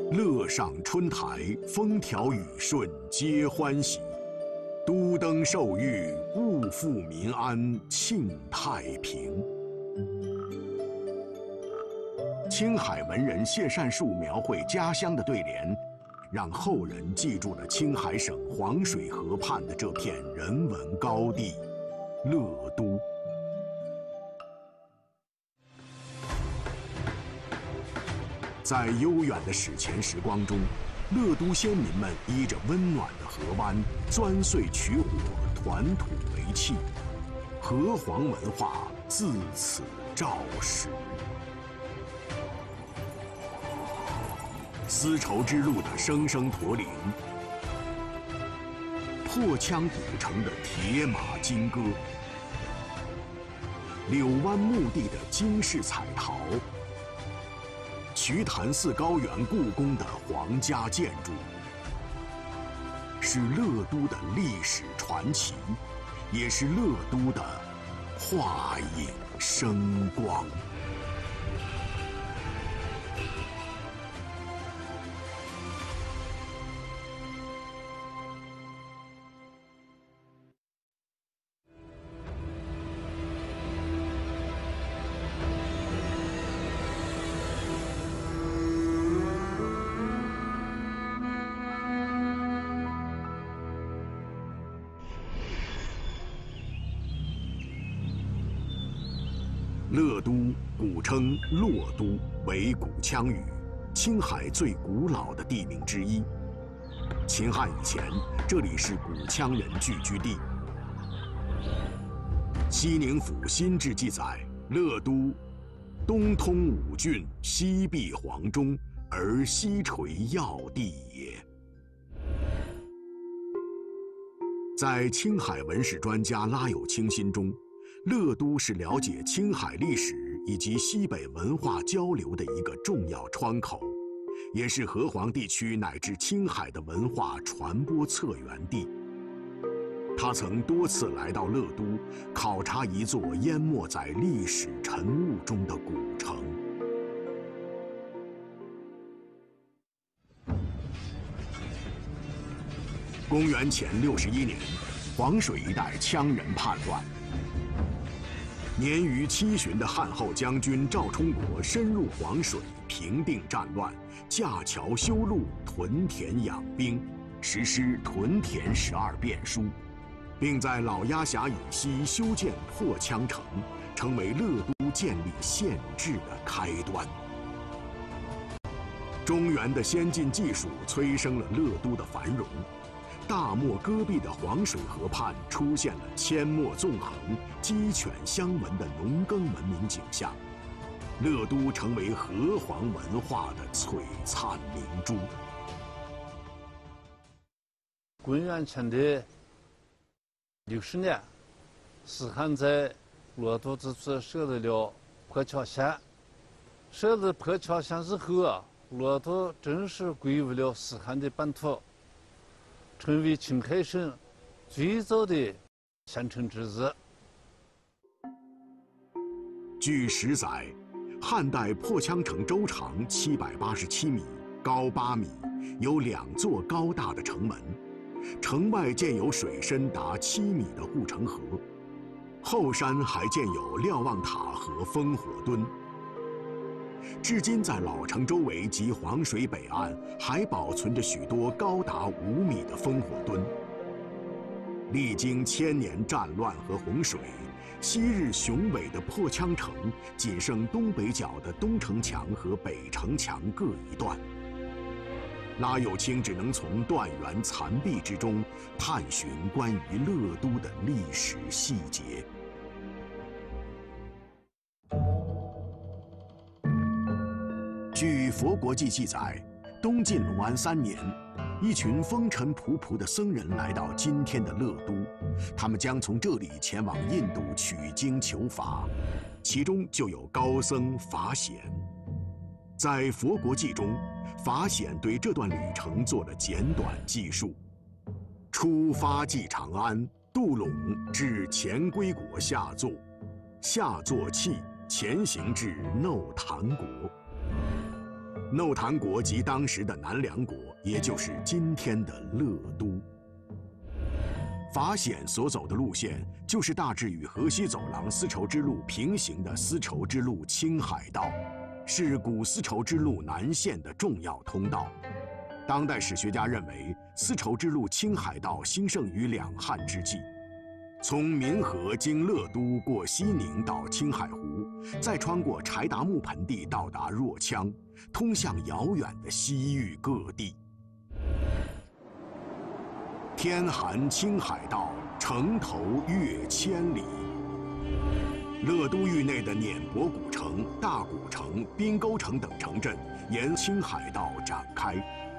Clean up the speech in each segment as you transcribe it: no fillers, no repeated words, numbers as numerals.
乐上春台，风调雨顺皆欢喜。都登受遇，物阜民安，庆太平。青海文人谢善树描绘家乡的对联，让后人记住了青海省黄水河畔的这片人文高地——乐都。在悠远的史前时光中，乐都先民们依着温暖的河湾，钻隧取火，团土为器，河黄文化自此肇始。丝绸之路的声声驼铃，破羌古城的铁马金戈，柳湾墓地的惊世彩陶，瞿潭寺高原故宫的皇家建筑，是乐都的历史传奇，也是乐都的画影生光。乐都古称洛都，为古羌语，青海最古老的地名之一。秦汉以前，这里是古羌人聚居地。西宁府新志记载，乐都东通五郡，西避黄中，而西垂要地也。在青海文史专家拉有清心中，乐都是了解青海历史以及西北文化交流的一个重要窗口，也是河湟地区乃至青海的文化传播策源地。他曾多次来到乐都，考察一座淹没在历史尘雾中的古城。公元前61年，黄水一带羌人叛乱。年逾7旬的汉后将军赵充国深入黄水，平定战乱，架桥修路，屯田养兵，实施屯田12变书，并在老鸭峡以西修建破羌城，成为乐都建立县制的开端。中原的先进技术催生了乐都的繁荣。大漠戈壁的黄水河畔出现了阡陌纵横、鸡犬相闻的农耕文明景象，乐都成为河湟文化的璀璨明珠。 公元前的60年，西汉在乐都这处设立了破羌县。设立破羌县之后啊，乐都正式归入了西汉的版图，成为青海省最早的县城之一。 据史载，汉代破羌城周长787米，高8米，有2座高大的城门，城外建有水深达7米的护城河，后山还建有瞭望塔和烽火墩。至今，在老城周围及黄水北岸还保存着许多高达5米的烽火墩。历经1000年战乱和洪水，昔日雄伟的破羌城仅剩东北角的东城墙和北城墙各一段。拉有清只能从断垣残壁之中探寻关于乐都的历史细节。据《佛国记》记载，东晋隆安3年，一群风尘仆仆的僧人来到今天的乐都，他们将从这里前往印度取经求法，其中就有高僧法显。在《佛国记》中，法显对这段旅程做了简短记述：出发即长安，渡陇至前归国下座，下坐讫，前行至耨檀国。 弄堂国及当时的南梁国，也就是今天的乐都。法显所走的路线，就是大致与河西走廊丝绸之路平行的丝绸之路青海道，是古丝绸之路南线的重要通道。当代史学家认为，丝绸之路青海道兴盛于两汉之际。从民河经乐都过西宁到青海湖，再穿过柴达木盆地到达若羌，通向遥远的西域各地。天寒青海道，城头越千里。乐都域内的碾泊古城、大古城、滨沟城等城镇沿青海道展开，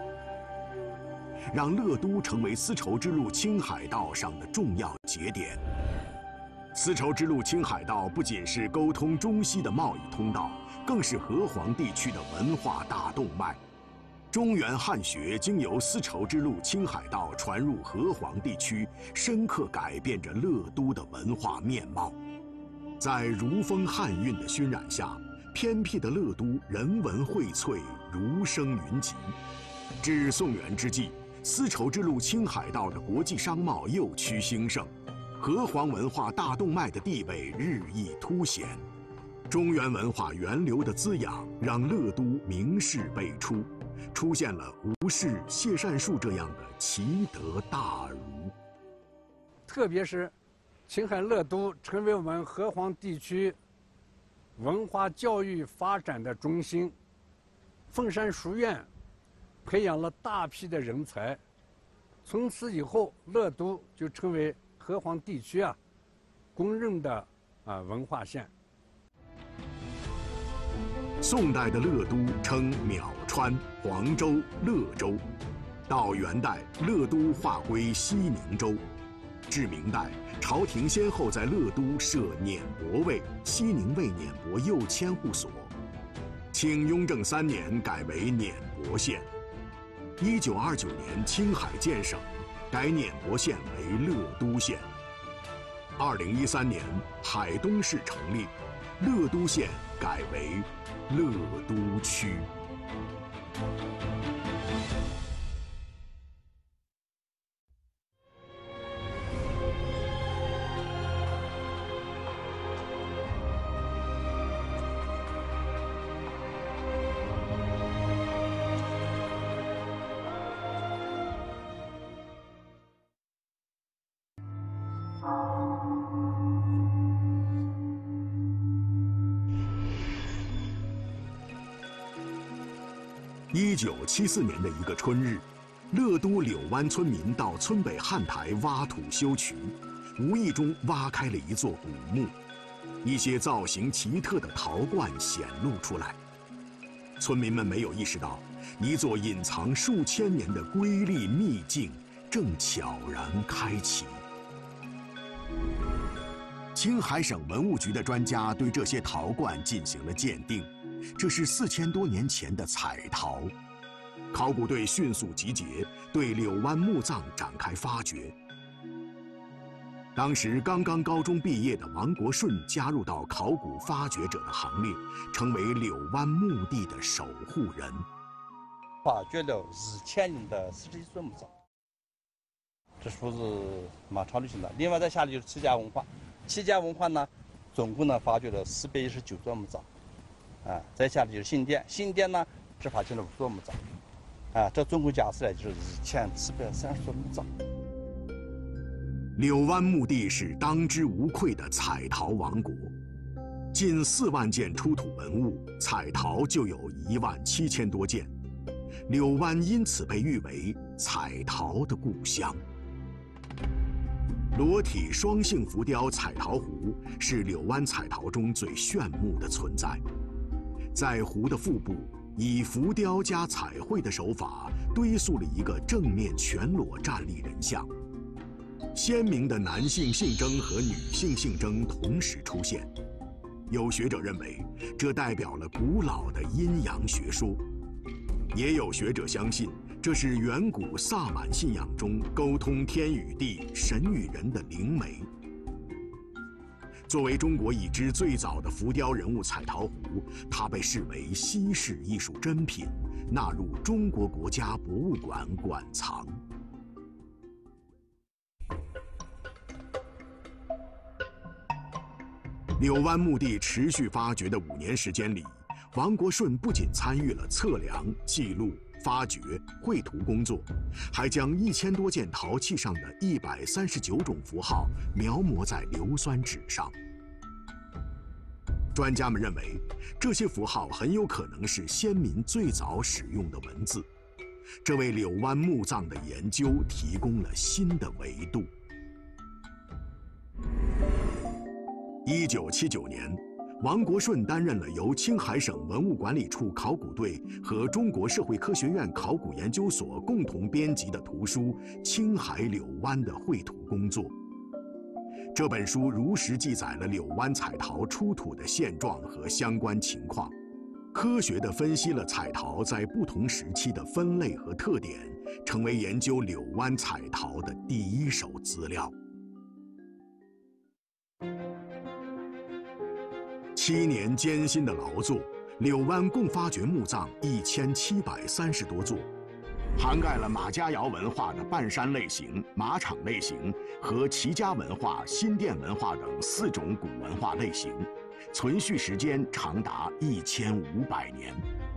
让乐都成为丝绸之路青海道上的重要节点。丝绸之路青海道不仅是沟通中西的贸易通道，更是河湟地区的文化大动脉。中原汉学经由丝绸之路青海道传入河湟地区，深刻改变着乐都的文化面貌。在儒风汉韵的熏染下，偏僻的乐都人文荟萃，儒生云集。至宋元之际，丝绸之路青海道的国际商贸又趋兴盛，河湟文化大动脉的地位日益凸显。中原文化源流的滋养，让乐都名士辈出，出现了吴氏、谢善树这样的奇德大儒。 特别是青海乐都成为我们河湟地区文化教育发展的中心，凤山书院培养了大批的人才，从此以后，乐都就成为河湟地区公认的文化县。 宋代的乐都称淼川、黄州、乐州，到元代，乐都划归西宁州。至明代，朝廷先后在乐都设碾泊卫、西宁卫碾泊右千户所。清雍正3年改为碾泊县。1929年，青海建省，改碾泊县为乐都县。2013年，海东市成立，乐都县改为乐都区。1974年的一个春日，乐都柳湾村民到村北汉台挖土修渠，无意中挖开了一座古墓，一些造型奇特的陶罐显露出来。村民们没有意识到，一座隐藏数千年的瑰丽秘境正悄然开启。青海省文物局的专家对这些陶罐进行了鉴定，这是4000多年前的彩陶。考古队迅速集结，对柳湾墓葬展开发掘。当时刚刚高中毕业的王国顺加入到考古发掘者的行列，成为柳湾墓地的守护人。 发掘了2000年的41座墓葬，这数字蛮超流行的。另外再下来就是戚家文化，戚家文化呢，总共呢发掘了419座墓葬，再下来就是新店，新店呢只发现了5座墓葬。这总共加起来就是1730座墓葬。 柳湾墓地是当之无愧的彩陶王国，近4万件出土文物，彩陶就有17000多件。柳湾因此被誉为彩陶的故乡。裸体双性浮雕彩陶壶是柳湾彩陶中最炫目的存在，在壶的腹部，以浮雕加彩绘的手法堆塑了一个正面全裸站立人像，鲜明的男性性征和女性性征同时出现。有学者认为，这代表了古老的阴阳学说，也有学者相信，这是远古萨满信仰中沟通天与地、神与人的灵媒。作为中国已知最早的浮雕人物彩陶壶，它被视为稀世艺术珍品， 纳入中国国家博物馆馆藏。柳湾墓地持续发掘的5年时间里，王国顺不仅参与了测量、记录、发掘、绘图工作，还将1000多件陶器上的139种符号描摹在硫酸纸上。专家们认为，这些符号很有可能是先民最早使用的文字，这为柳湾墓葬的研究提供了新的维度。1979年，王国顺担任了由青海省文物管理处考古队和中国社会科学院考古研究所共同编辑的图书《青海柳湾》的绘图工作。这本书如实记载了柳湾彩陶出土的现状和相关情况，科学地分析了彩陶在不同时期的分类和特点，成为研究柳湾彩陶的第一手资料。7年艰辛的劳作，柳湾共发掘墓葬1730多座，涵盖了马家窑文化的半山类型、马场类型和齐家文化、新店文化等4种古文化类型，存续时间长达1500年，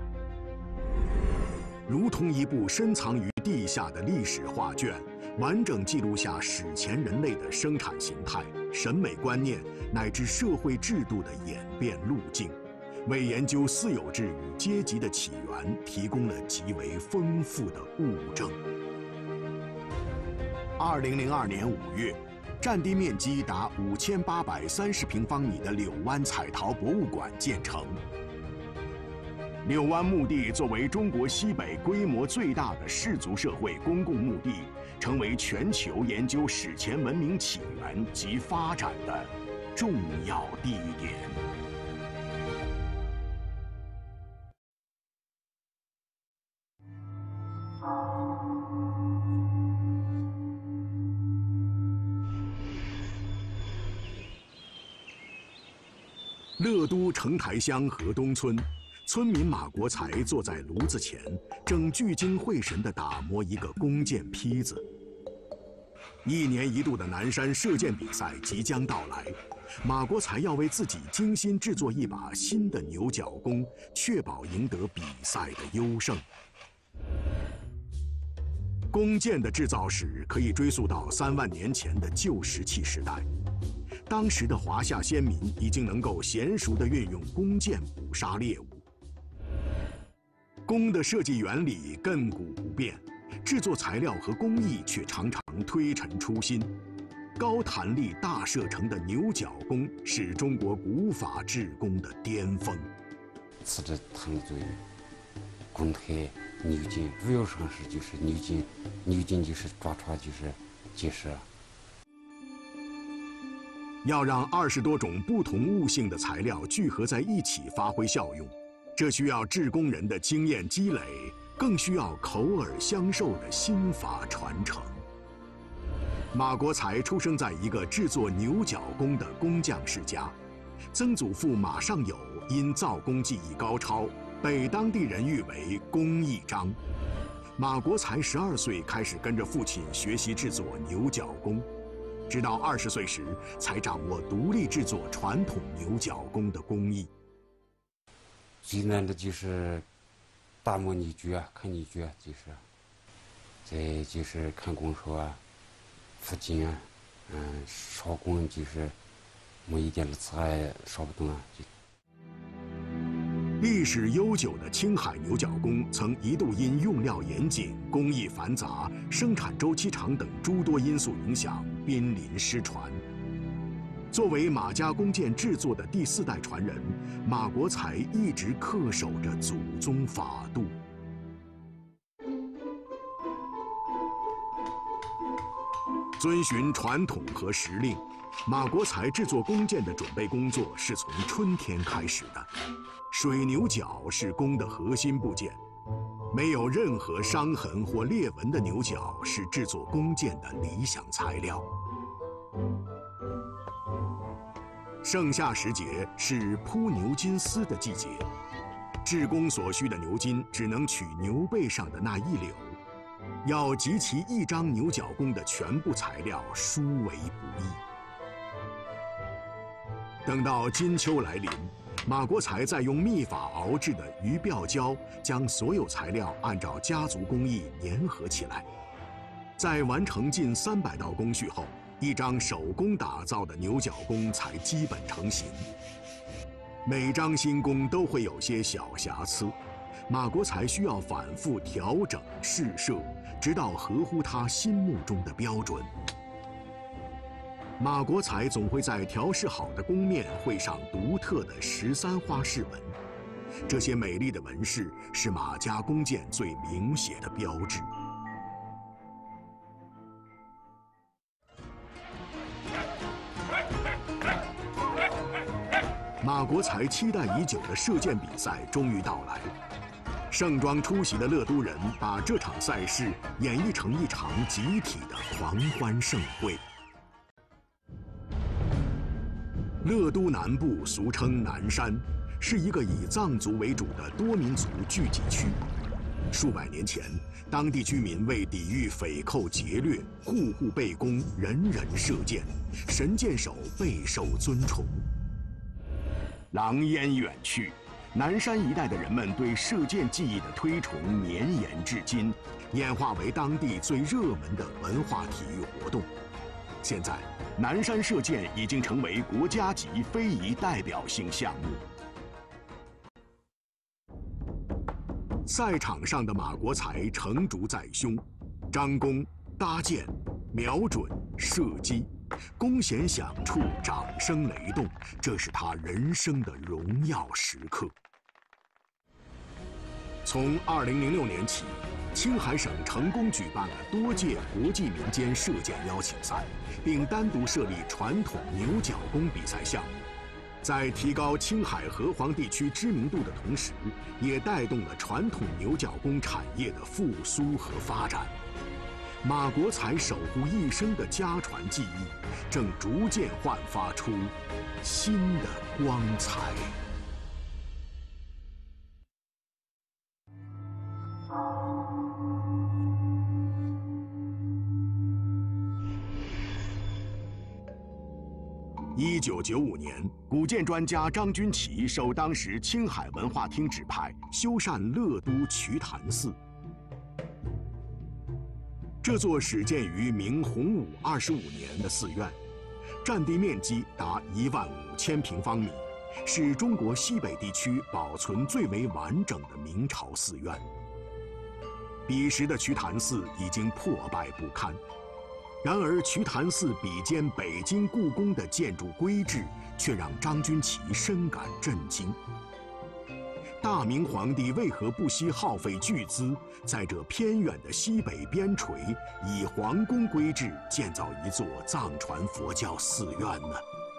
如同一部深藏于地下的历史画卷，完整记录下史前人类的生产形态、审美观念乃至社会制度的演变路径，为研究私有制与阶级的起源提供了极为丰富的物证。2002年5月，占地面积达5830平方米的柳湾彩陶博物馆建成。柳湾墓地作为中国西北规模最大的氏族社会公共墓地，成为全球研究史前文明起源及发展的重要地点。乐都城台乡河东村，村民马国才坐在炉子前，正聚精会神地打磨一个弓箭坯子。1年1度的南山射箭比赛即将到来，马国才要为自己精心制作一把新的牛角弓，确保赢得比赛的优胜。弓箭的制造史可以追溯到3万年前的旧石器时代。当时的华夏先民已经能够娴熟地运用弓箭捕杀猎物。弓的设计原理亘古不变，制作材料和工艺却常常推陈出新。高弹力大射程的牛角弓是中国古法制弓的巅峰。 此之弹最弓台牛筋，主要上是就是牛筋，牛筋就是抓出来就是结实。 要让20多种不同物性的材料聚合在一起发挥效用，这需要制弓人的经验积累，更需要口耳相授的心法传承。马国才出生在一个制作牛角弓的工匠世家，曾祖父马尚友因造弓技艺高超，被当地人誉为工艺章。马国才12岁开始跟着父亲学习制作牛角弓，直到20岁时才掌握独立制作传统牛角弓的工艺。 最难的就是打磨泥具啊，看泥具啊，再就是看弓手啊，附近啊，烧弓就是没一点的刺还烧不动啊。 历史悠久的青海牛角弓曾一度因用料严谨、工艺繁杂、生产周期长等诸多因素影响，濒临失传。作为马家弓箭制作的第4代传人，马国才一直恪守着祖宗法度。遵循传统和时令，马国才制作弓箭的准备工作是从春天开始的。水牛角是弓的核心部件，没有任何伤痕或裂纹的牛角是制作弓箭的理想材料。盛夏时节是铺牛筋丝的季节， 制工所需的牛筋只能取牛背上的那一绺，要集齐一张牛角弓的全部材料，殊为不易。等到金秋来临，马国才再用秘法熬制的鱼鳔胶，将所有材料按照家族工艺粘合起来。在完成近300道工序后，一张手工打造的牛角弓才基本成型。每张新弓都会有些小瑕疵，马国才需要反复调整试射，直到合乎他心目中的标准。马国才总会在调试好的弓面绘上独特的13花饰纹，这些美丽的纹饰是马家弓箭最明显的标志。马国才期待已久的射箭比赛终于到来，盛装出席的乐都人把这场赛事演绎成一场集体的狂欢盛会。乐都南部俗称南山，是一个以藏族为主的多民族聚集区。数百年前，当地居民为抵御匪寇劫掠，户户备弓，人人射箭，神箭手备受尊崇。狼烟远去，南山一带的人们对射箭技艺的推崇绵延至今，演化为当地最热门的文化体育活动。现在，南山射箭已经成为国家级非遗代表性项目。赛场上的马国才成竹在胸，张弓、搭箭、瞄准、射击，弓弦响处，掌声雷动，这是他人生的荣耀时刻。从2006年起，青海省成功举办了多届国际民间射箭邀请赛，并单独设立传统牛角弓比赛项目，在提高青海河湟地区知名度的同时，也带动了传统牛角弓产业的复苏和发展。马国才守护一生的家传技艺，正逐渐焕发出新的光彩。1995年，古建专家张君奇受当时青海文化厅指派，修缮乐都瞿昙寺。这座始建于明洪武25年的寺院，占地面积达15000平方米，是中国西北地区保存最为完整的明朝寺院。彼时的瞿昙寺已经破败不堪。然而，瞿昙寺比肩北京故宫的建筑规制，却让张君奇深感震惊。大明皇帝为何不惜耗费巨资，在这偏远的西北边陲，以皇宫规制建造一座藏传佛教寺院呢？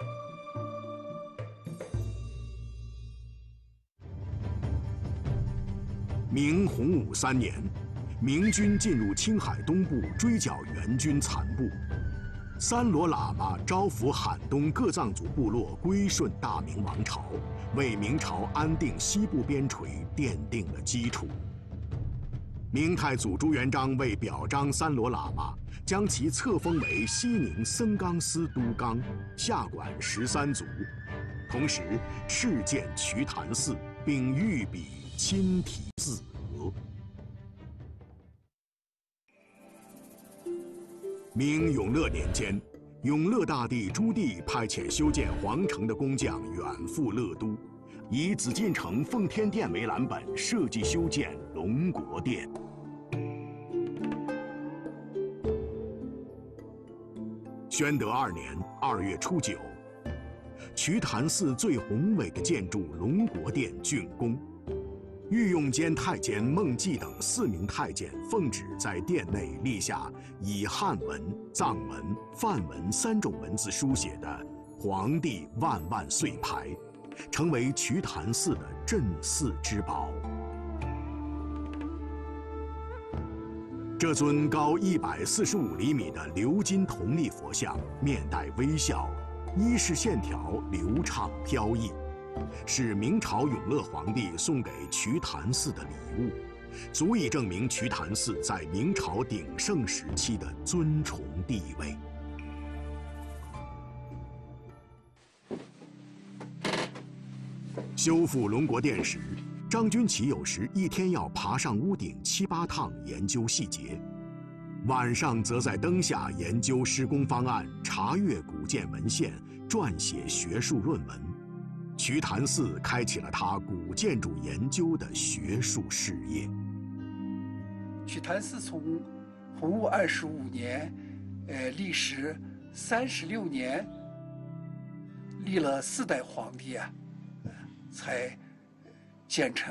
明洪武3年。明军进入青海东部，追剿元军残部。三罗喇嘛招抚罕东各藏族部落归顺大明王朝，为明朝安定西部边陲奠定了基础。明太祖朱元璋为表彰三罗喇嘛，将其册封为西宁僧纲司都纲，下管13族，同时敕建瞿昙寺，并御笔亲题字额。明永乐年间，永乐大帝朱棣派遣修建皇城的工匠远赴乐都，以紫禁城奉天殿为蓝本，设计修建龙国殿。宣德2年2月初9，瞿昙寺最宏伟的建筑龙国殿竣工。御用监太监孟继等4名太监奉旨在殿内立下以汉文、藏文、梵文3种文字书写的“皇帝万万岁”牌，成为瞿昙寺的镇寺之宝。这尊高145厘米的鎏金铜立佛像，面带微笑，衣饰线条流畅飘逸， 是明朝永乐皇帝送给瞿昙寺的礼物，足以证明瞿昙寺在明朝鼎盛时期的尊崇地位。修复龙国殿时，张君奇有时一天要爬上屋顶7、8趟研究细节，晚上则在灯下研究施工方案，查阅古建文献，撰写学术论文。瞿昙寺开启了他古建筑研究的学术事业。 瞿昙寺从洪武25年，历时36年，历了4代皇帝啊，才建成。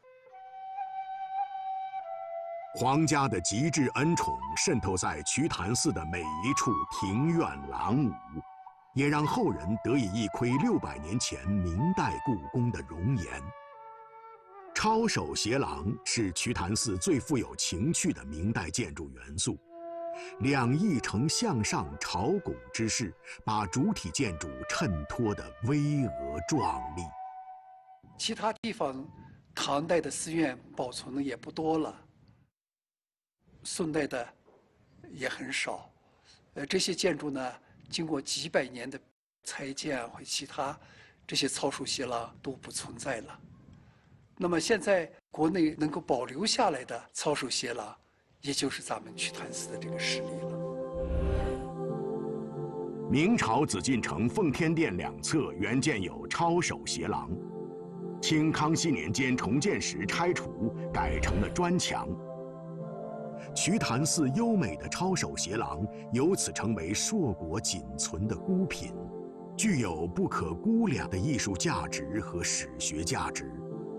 皇家的极致恩宠渗透在瞿昙寺的每一处庭院廊庑，也让后人得以一窥600年前明代故宫的容颜。抄手斜廊是瞿昙寺最富有情趣的明代建筑元素，两翼呈向上朝拱之势，把主体建筑衬托得巍峨壮丽。 其他地方唐代的寺院保存的也不多了，宋代的也很少。这些建筑呢，经过几百年的拆建或其他，这些抄手斜廊都不存在了。那么现在国内能够保留下来的抄手斜廊，也就是咱们瞿昙寺的这个实力了。 明朝紫禁城奉天殿两侧原建有抄手斜廊，清康熙年间重建时拆除，改成了砖墙。瞿昙寺优美的抄手斜廊由此成为硕果仅存的孤品，具有不可估量的艺术价值和史学价值。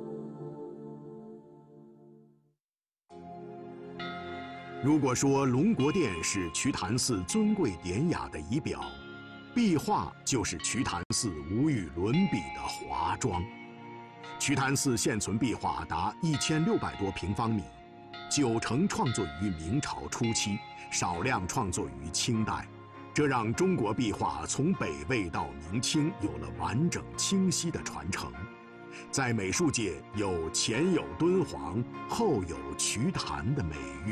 如果说龙国殿是瞿昙寺尊贵典雅的仪表，壁画就是瞿昙寺无与伦比的华妆。瞿昙寺现存壁画达1600多平方米，90%创作于明朝初期，少量创作于清代，这让中国壁画从北魏到明清有了完整清晰的传承。在美术界有前有敦煌，后有瞿昙的美誉。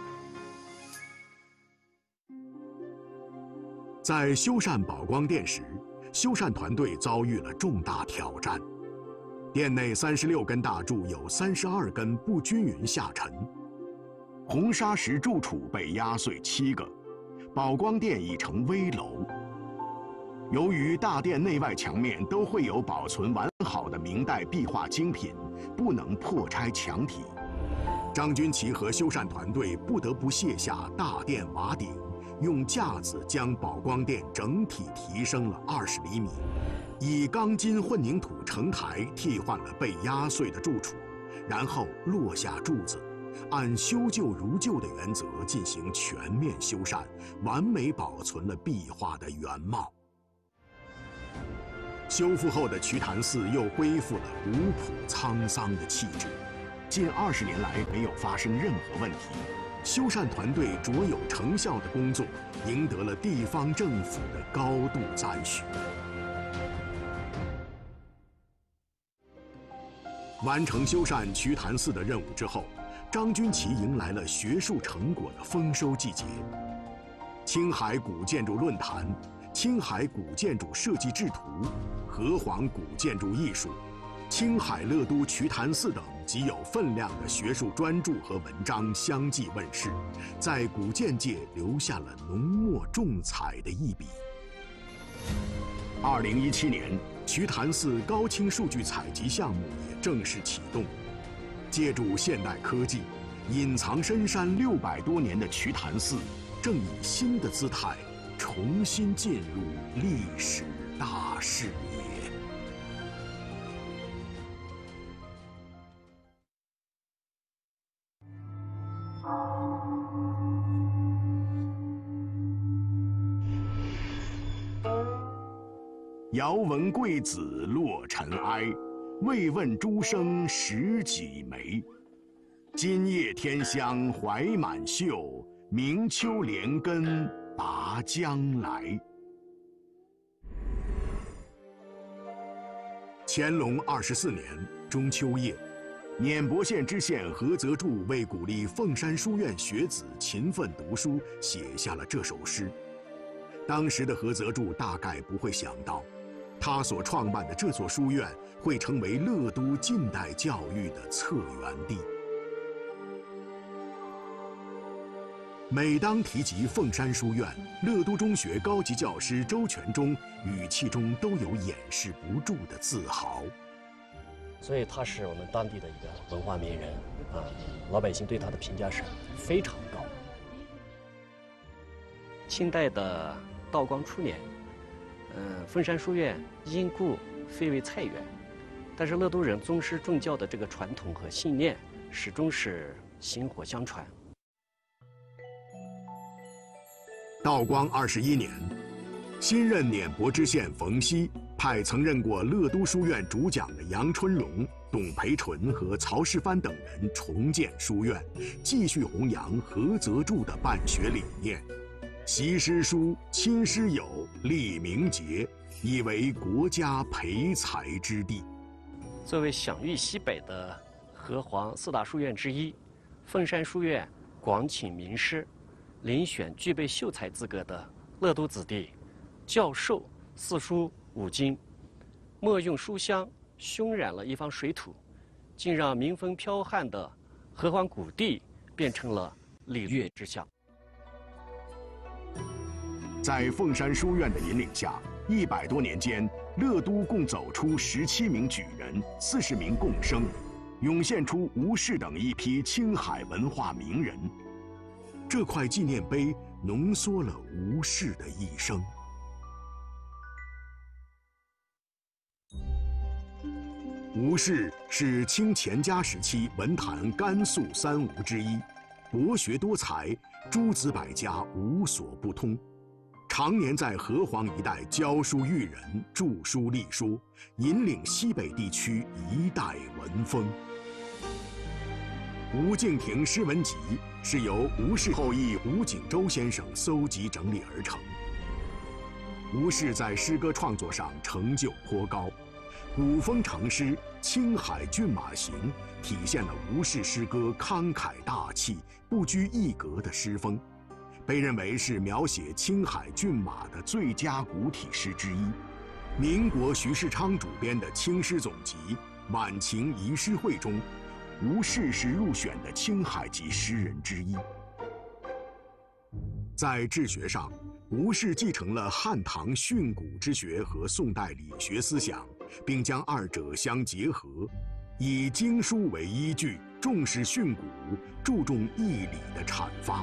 在修缮宝光殿时，修缮团队遭遇了重大挑战。殿内36根大柱有32根不均匀下沉，红砂石柱础被压碎7个，宝光殿已成危楼。由于大殿内外墙面都会有保存完好的明代壁画精品，不能破拆墙体，张君奇和修缮团队不得不卸下大殿瓦顶，用架子将宝光殿整体提升了20厘米，以钢筋混凝土成台替换了被压碎的柱础，然后落下柱子，按修旧如旧的原则进行全面修缮，完美保存了壁画的原貌。修复后的瞿昙寺又恢复了古朴沧桑的气质，近20年来没有发生任何问题。修缮团队卓有成效的工作，赢得了地方政府的高度赞许。完成修缮瞿昙寺的任务之后，张君奇迎来了学术成果的丰收季节。青海古建筑论坛、青海古建筑设计制图、河湟古建筑艺术、青海乐都瞿昙寺等极有分量的学术专著和文章相继问世，在古建界留下了浓墨重彩的一笔。2017年，瞿昙寺高清数据采集项目也正式启动，借助现代科技，隐藏深山600多年的瞿昙寺，正以新的姿态重新进入历史大视野。遥闻贵子落尘埃，未问诸生识几枚。今夜天香怀满袖，明秋连根拔将来。 乾隆24年中秋夜，碾泊县知县何泽柱为鼓励凤山书院学子勤奋读书，写下了这首诗。当时的何泽柱大概不会想到，他所创办的这座书院会成为乐都近代教育的策源地。每当提及凤山书院，乐都中学高级教师周全忠语气中都有掩饰不住的自豪。 所以他是我们当地的一个文化名人啊，老百姓对他的评价是非常高。清代的道光初年，凤山书院因故废为菜园，但是乐都人宗师重教的这个传统和信念始终是薪火相传。 道光21年，新任碾泊知县冯熙派曾任过乐都书院主讲的杨春荣、董培纯和曹世藩等人重建书院，继续弘扬何泽柱的办学理念，习诗书，亲师友，立名节，以为国家培才之地。 作为享誉西北的河湟4大书院之一，凤山书院广请名师，遴选具备秀才资格的乐都子弟，教授4书5经，莫用书香熏染了一方水土，竟让民风剽悍的河湟谷地变成了礼乐之乡。 在凤山书院的引领下，100多年间，乐都共走出17名举人，40名贡生，涌现出吴氏等一批青海文化名人。这块纪念碑浓缩了吴氏的一生。吴氏是清乾嘉时期文坛甘肃3吴之一，博学多才，诸子百家无所不通，常年在河湟一带教书育人，著书立说，引领西北地区一代文风。吴敬亭诗文集是由吴氏后裔吴景周先生搜集整理而成。吴氏在诗歌创作上成就颇高，古风长诗《青海骏马行》体现了吴氏诗歌慷慨大气、不拘一格的诗风，被认为是描写青海骏马的最佳古体诗之一。民国徐世昌主编的清诗总集《晚晴遗诗会》中，吴氏是入选的青海籍诗人之一。在治学上，吴氏继承了汉唐训诂之学和宋代理学思想，并将二者相结合，以经书为依据，重视训诂，注重义理的阐发。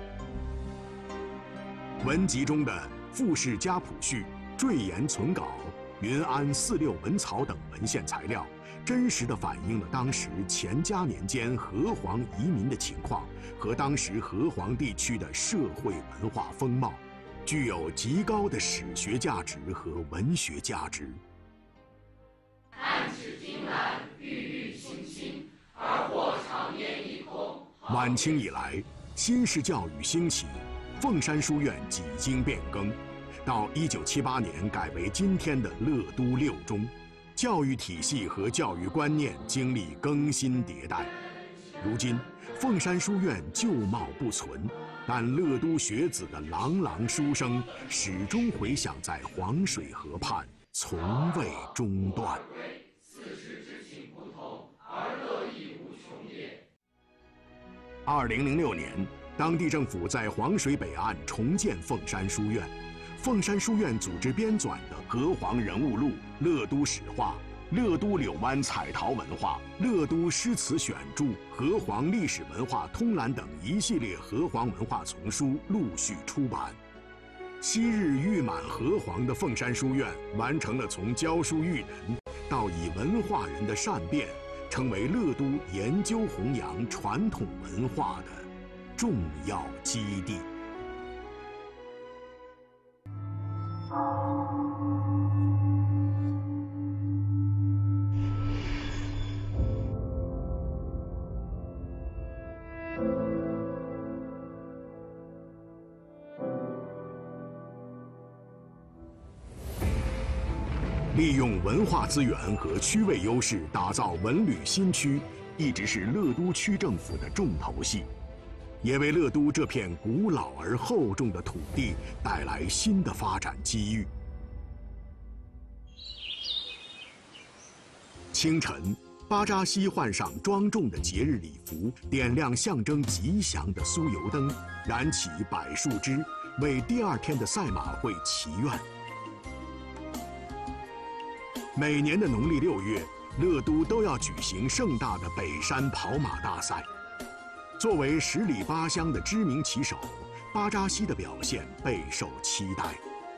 文集中的《傅氏家谱序》《赘言存稿》《云安46文草》等文献材料，真实地反映了当时乾嘉年间河湟移民的情况和当时河湟地区的社会文化风貌，具有极高的史学价值和文学价值。 汉至今来，郁郁青青，而或长烟一空。 晚清以来，新式教育兴起，凤山书院几经变更，到1978年改为今天的乐都6中，教育体系和教育观念经历更新迭代。如今，凤山书院旧貌不存，但乐都学子的朗朗书声始终回响在黄水河畔，从未中断。2006年，当地政府在黄水北岸重建凤山书院，凤山书院组织编纂的《河湟人物录》《乐都史话》《乐都柳湾彩陶文化》《乐都诗词选著》《河湟历史文化通览》等一系列河湟文化丛书陆续出版。昔日誉满河湟的凤山书院，完成了从教书育人到以文化人的善变，成为乐都研究弘扬传统文化的重要基地。 利用文化资源和区位优势打造文旅新区，一直是乐都区政府的重头戏，也为乐都这片古老而厚重的土地带来新的发展机遇。清晨，巴扎西换上庄重的节日礼服，点亮象征吉祥的酥油灯，燃起柏树枝，为第二天的赛马会祈愿。每年的农历6月，乐都都要举行盛大的北山跑马大赛。作为10里8乡的知名骑手，巴扎西的表现备受期待。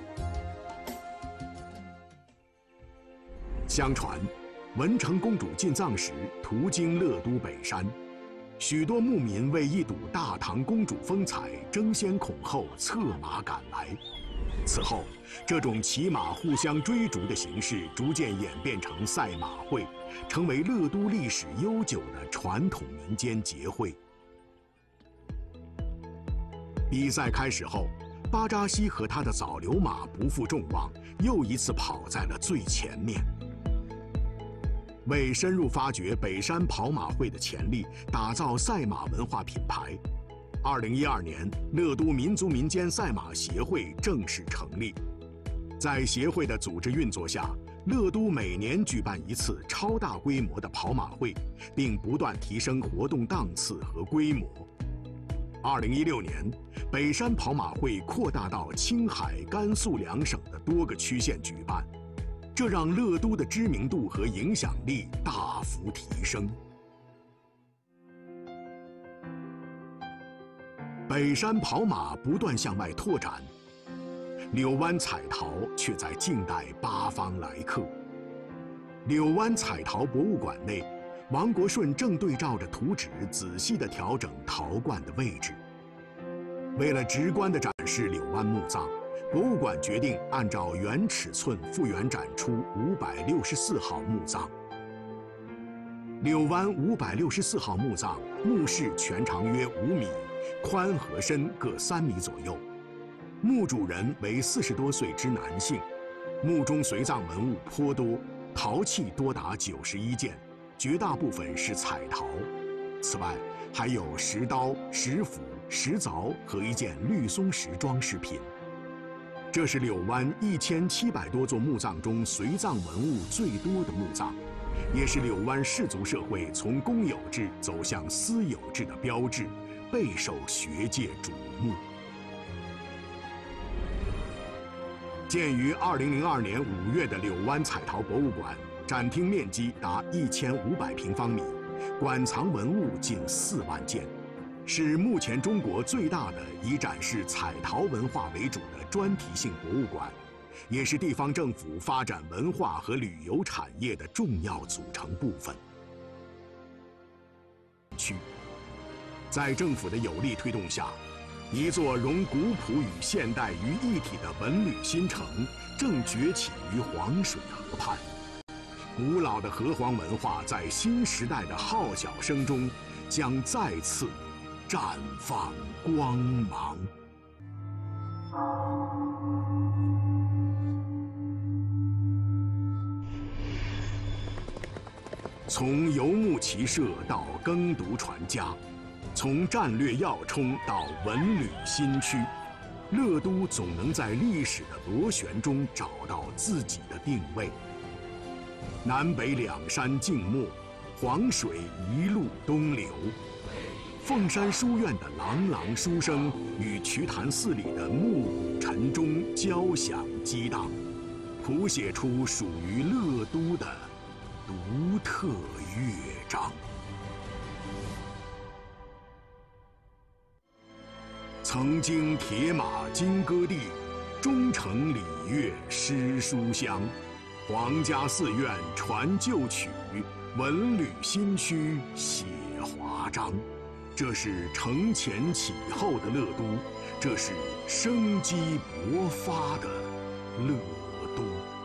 相传，文成公主进藏时途经乐都北山，许多牧民为一睹大唐公主风采，争先恐后策马赶来。此后，这种骑马互相追逐的形式逐渐演变成赛马会，成为乐都历史悠久的传统民间节会。比赛开始后，巴扎西和他的早流马不负众望，又一次跑在了最前面。为深入发掘北山跑马会的潜力，打造赛马文化品牌，2012年，乐都民族民间赛马协会正式成立。在协会的组织运作下，乐都每年举办一次超大规模的跑马会，并不断提升活动档次和规模。2016年，北山跑马会扩大到青海、甘肃2省的多个区县举办，这让乐都的知名度和影响力大幅提升。北山跑马不断向外拓展，柳湾彩陶却在静待八方来客。柳湾彩陶博物馆内，王国顺正对照着图纸仔细地调整陶罐的位置。为了直观地展示柳湾墓葬，博物馆决定按照原尺寸复原展出564号墓葬。柳湾564号墓葬墓室全长约5米，宽和深各3米左右。墓主人为40多岁之男性，墓中随葬文物颇多，陶器多达91件，绝大部分是彩陶。此外，还有石刀、石斧、石凿和一件绿松石装饰品。这是柳湾1700多座墓葬中随葬文物最多的墓葬，也是柳湾氏族社会从公有制走向私有制的标志，备受学界瞩目。建于2002年5月的柳湾彩陶博物馆，展厅面积达1500平方米，馆藏文物近4万件，是目前中国最大的以展示彩陶文化为主的专题性博物馆，也是地方政府发展文化和旅游产业的重要组成部分。在政府的有力推动下，一座融古朴与现代于一体的文旅新城正崛起于黄水河畔。古老的河湟文化在新时代的号角声中将再次绽放光芒。从游牧骑射到耕读传家，从战略要冲到文旅新区，乐都总能在历史的螺旋中找到自己的定位。南北2山静默，黄水一路东流。凤山书院的朗朗书声与瞿潭寺里的暮鼓晨钟交响激荡，谱写出属于乐都的独特乐章。曾经铁马金戈地，终成礼乐诗书香。皇家寺院传旧曲，文旅新区写华章。这是承前启后的乐都，这是生机勃发的乐都。